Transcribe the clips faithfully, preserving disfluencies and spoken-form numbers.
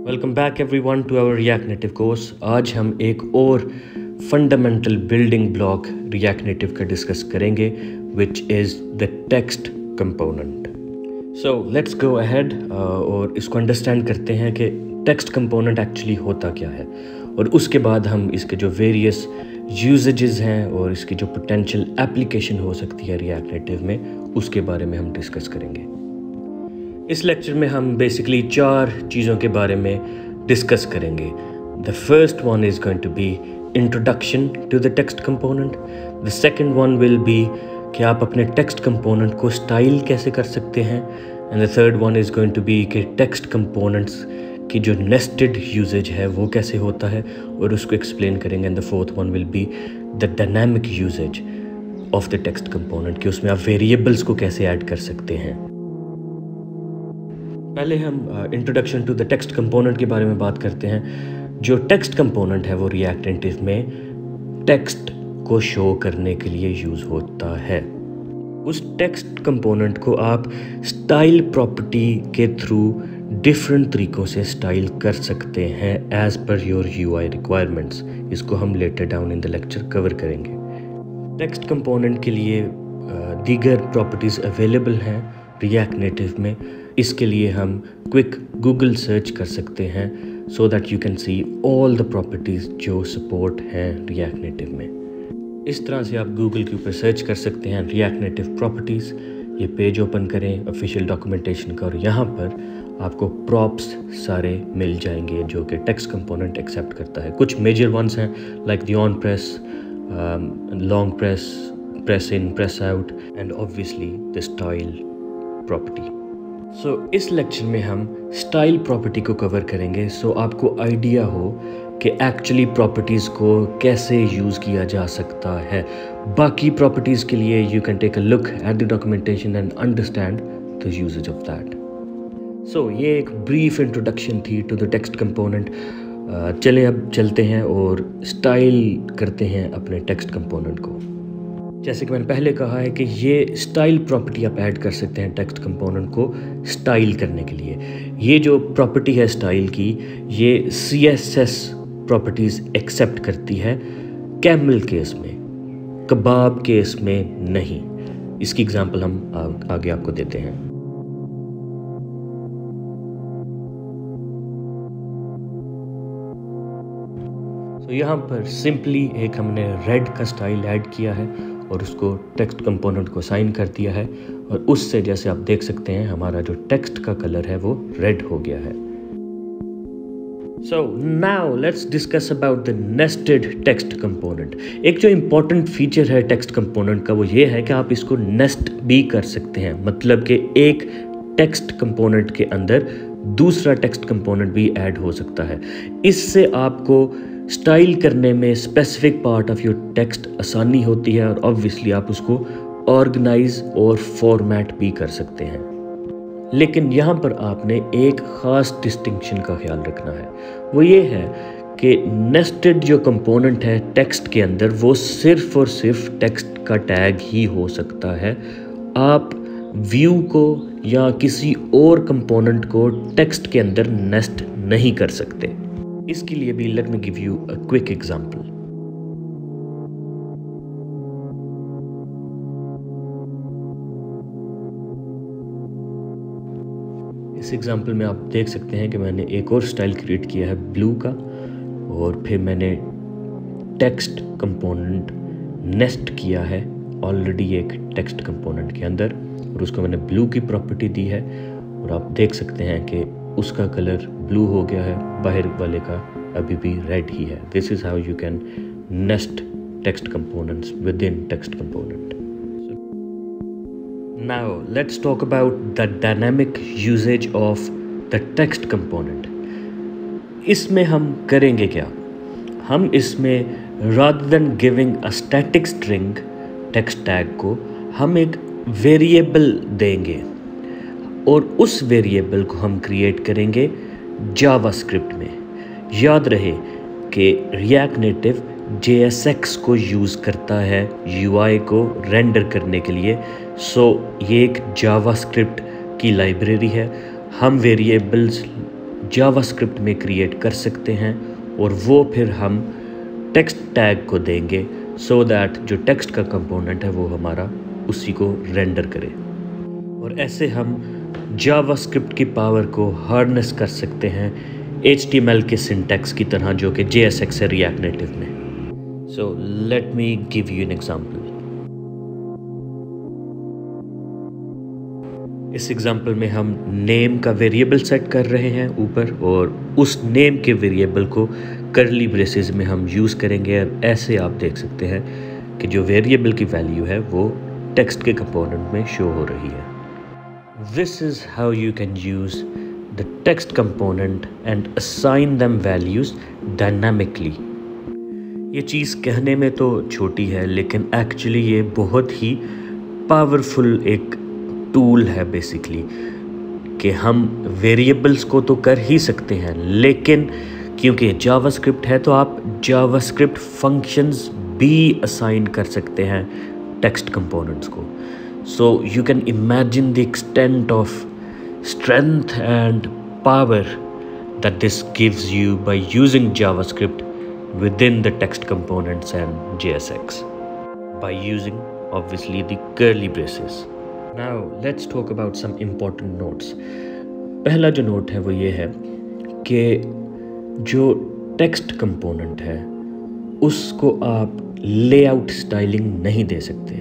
Welcome back everyone to our React Native course. आज हम एक और fundamental building block React Native का डिस्कस करेंगे which is the text component. So let's go ahead और इसको अंडरस्टैंड करते हैं कि टेक्स्ट कंपोनेंट एक्चुअली होता क्या है, और उसके बाद हम इसके जो वेरियस यूजेजेस हैं और इसकी जो पोटेंशियल एप्लीकेशन हो सकती है रिएक्ट नेटिव में, उसके बारे में हम डिस्कस करेंगे। इस लेक्चर में हम बेसिकली चार चीज़ों के बारे में डिस्कस करेंगे। The first one is going to be introduction to the text component. The second one will be कि आप अपने टेक्स्ट कंपोनेंट को स्टाइल कैसे कर सकते हैं। And the third one is going to be कि टेक्स्ट कंपोनेंट्स की जो नेस्टेड यूजेज है वो कैसे होता है, और उसको एक्सप्लेन करेंगे। And the fourth one will be the dynamic usage of the text component, कि उसमें आप वेरिएबल्स को कैसे ऐड कर सकते हैं। पहले हम introduction to the text component के बारे में बात करते हैं। जो टेक्स्ट कंपोनेंट है वो रिएक्ट नेटिव में टेक्स्ट को शो करने के लिए यूज़ होता है। उस टेक्स्ट कंपोनेंट को आप स्टाइल प्रॉपर्टी के थ्रू डिफरेंट तरीक़ों से स्टाइल कर सकते हैं as per your UI requirements. इसको हम later down in the lecture cover करेंगे। टेक्स्ट कंपोनेंट के लिए दीगर प्रॉपर्टीज़ अवेलेबल हैं रिएक्ट नेटिव में। इसके लिए हम क्विक गूगल सर्च कर सकते हैं so that you can see all the properties जो सपोर्ट हैं रिएक्ट नेटिव में। इस तरह से आप गूगल के ऊपर सर्च कर सकते हैं रिएक्ट नेटिव प्रॉपर्टीज़। ये पेज ओपन करें ऑफिशियल डॉक्यूमेंटेशन का, और यहाँ पर आपको प्रॉप्स सारे मिल जाएंगे जो कि टेक्स्ट कंपोनेंट एक्सेप्ट करता है। कुछ मेजर वंस हैं like the on press, long press, press in, press out, and obviously the style property. So so, इस लेक्चर में हम स्टाइल प्रॉपर्टी को कवर करेंगे, सो so आपको आइडिया हो कि एक्चुअली प्रॉपर्टीज़ को कैसे यूज़ किया जा सकता है। बाकी प्रॉपर्टीज़ के लिए you can take a look at the documentation and understand the usage of that. So ये एक ब्रीफ इंट्रोडक्शन थी टू द टेक्स्ट कंपोनेंट। चलें अब चलते हैं और स्टाइल करते हैं अपने टेक्स्ट कंपोनेंट को। जैसे कि मैंने पहले कहा है कि ये स्टाइल प्रॉपर्टी आप ऐड कर सकते हैं टेक्स्ट कंपोनेंट को स्टाइल करने के लिए। ये जो प्रॉपर्टी है स्टाइल की, ये C S S properties accept करती है कैमल केस में, कबाब केस में नहीं। इसकी एग्जांपल हम आ, आगे आपको देते हैं। तो यहाँ पर सिंपली एक हमने रेड का स्टाइल ऐड किया है और उसको टेक्स्ट कंपोनेंट को साइन कर दिया है, और उससे जैसे आप देख सकते हैं हमारा जो टेक्स्ट का कलर है वो रेड हो गया है। So now let's discuss about the nested text component. एक जो इम्पोर्टेंट फीचर है टेक्स्ट कंपोनेंट का वो ये है कि आप इसको नेस्ट भी कर सकते हैं, मतलब कि एक टेक्स्ट कंपोनेंट के अंदर दूसरा टेक्स्ट कंपोनेंट भी ऐड हो सकता है। इससे आपको स्टाइल करने में specific part of your text आसानी होती है, और ऑब्वियसली आप उसको ऑर्गेनाइज और फॉर्मेट भी कर सकते हैं। लेकिन यहाँ पर आपने एक ख़ास डिस्टिंक्शन का ख्याल रखना है, वो ये है कि नेस्टेड जो कंपोनेंट है टेक्स्ट के अंदर वो सिर्फ और सिर्फ टेक्स्ट का टैग ही हो सकता है। आप व्यू को या किसी और कंपोनेंट को टेक्स्ट के अंदर नेस्ट नहीं कर सकते। इसके लिए भी let me give you a quick example. इस एग्जांपल में आप देख सकते हैं कि मैंने एक और स्टाइल क्रिएट किया है ब्लू का, और फिर मैंने टेक्स्ट कंपोनेंट नेस्ट किया है ऑलरेडी एक टेक्स्ट कंपोनेंट के अंदर, और उसको मैंने ब्लू की प्रॉपर्टी दी है, और आप देख सकते हैं कि उसका कलर ब्लू हो गया है, बाहर वाले का अभी भी रेड ही है। This is how you can nest text components within text component. Now let's talk about the dynamic usage of the text component. इसमें हम करेंगे क्या? हम इसमें rather than giving a static string text tag को हम एक variable देंगे, और उस वेरिएबल को हम क्रिएट करेंगे जावास्क्रिप्ट में। याद रहे कि React Native J S X को यूज़ करता है यूआई को रेंडर करने के लिए। सो ये एक जावास्क्रिप्ट की लाइब्रेरी है। हम वेरिएबल्स जावास्क्रिप्ट में क्रिएट कर सकते हैं और वो फिर हम टेक्स्ट टैग को देंगे सो दैट जो टेक्स्ट का कंपोनेंट है वो हमारा उसी को रेंडर करे। और ऐसे हम जावास्क्रिप्ट की पावर को हार्नेस कर सकते हैं एच टी एम एल के सिंटैक्स की तरह, जो कि जे एस एक्स है रिएक्ट नेटिव में। So let me give you an example. इस एग्जांपल में हम नेम का वेरिएबल सेट कर रहे हैं ऊपर, और उस नेम के वेरिएबल को करली ब्रेसेस में हम यूज़ करेंगे। और ऐसे आप देख सकते हैं कि जो वेरिएबल की वैल्यू है वो टेक्स्ट के कंपोनेंट में शो हो रही है। This is how you can use the text component and assign them values dynamically. ये चीज़ कहने में तो छोटी है, लेकिन एक्चुअली ये बहुत ही पावरफुल एक टूल है बेसिकली, कि हम वेरिएबल्स को तो कर ही सकते हैं, लेकिन क्योंकि जावास्क्रिप्ट है तो आप जावास्क्रिप्ट फंक्शंस भी असाइन कर सकते हैं टेक्स्ट कंपोनेंट्स को। So you can imagine the extent of strength and power that this gives you by using JavaScript within the text components and J S X by using obviously the curly braces. Now let's talk about some important notes. पहला जो note है वो ये है कि जो text component है उसको आप लेआउट स्टाइलिंग नहीं दे सकते।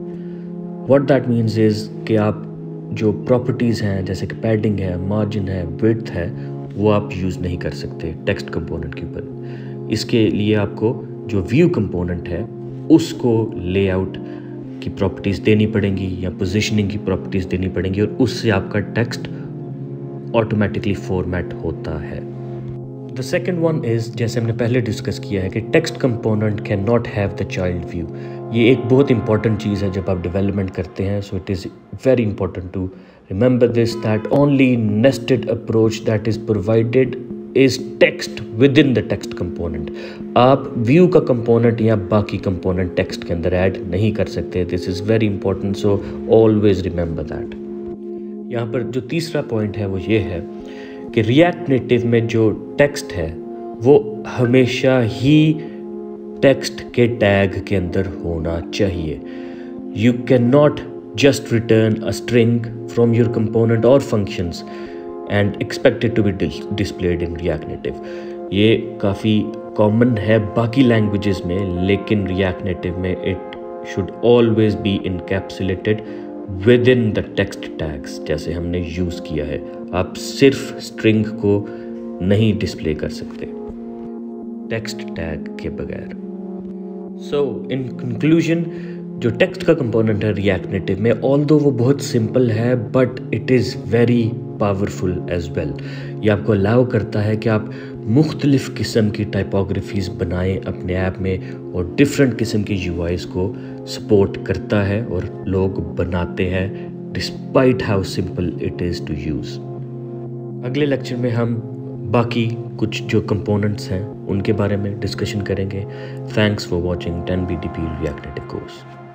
What that means is कि आप जो प्रॉपर्टीज़ हैं जैसे कि पैडिंग है, मार्जिन है, विड्थ है, वो आप यूज़ नहीं कर सकते टेक्स्ट कंपोनेंट के ऊपर। इसके लिए आपको जो व्यू कंपोनेंट है उसको लेआउट की प्रॉपर्टीज़ देनी पड़ेंगी या पोजीशनिंग की प्रॉपर्टीज़ देनी पड़ेंगी, और उससे आपका टेक्स्ट ऑटोमेटिकली फॉर्मेट होता है। द सेकेंड वन इज़, जैसे हमने पहले डिस्कस किया है कि text component cannot have the child view. ये एक बहुत इंपॉर्टेंट चीज़ है जब आप डेवलपमेंट करते हैं। So it is very important to remember this, that only nested approach that is provided is text within the text component. आप view का कंपोनेंट या बाकी कंपोनेंट टेक्स्ट के अंदर ऐड नहीं कर सकते। This is very important, so always remember that. यहाँ पर जो तीसरा पॉइंट है वो ये है कि रिएक्ट नेटिव में जो टेक्स्ट है वो हमेशा ही टेक्स्ट के टैग के अंदर होना चाहिए। You cannot just return a string from your component और functions and expected to be displayed in React Native. ये काफ़ी कॉमन है बाकी लैंग्वेजेस में, लेकिन React Native में it should always be encapsulated within the text tags, जैसे हमने यूज़ किया है। आप सिर्फ स्ट्रिंग को नहीं डिस्प्ले कर सकते टेक्स्ट टैग के बगैर। सो इन कंक्लूजन, जो टेक्स्ट का कंपोनेंट है React Native में, ऑल्दो वो बहुत सिंपल है but it is very powerful as well. ये आपको अलाउ करता है कि आप मुख्तलिफ़ किस्म की टाइपोग्राफीज़ बनाएं अपने ऐप में, और डिफरेंट किस्म के यू आईज़ को सपोर्ट करता है और लोग बनाते हैं despite how simple it is to use. अगले लेक्चर में हम बाकी कुछ जो कंपोनेंट्स हैं उनके बारे में डिस्कशन करेंगे। Thanks for watching ten B D P React Native course.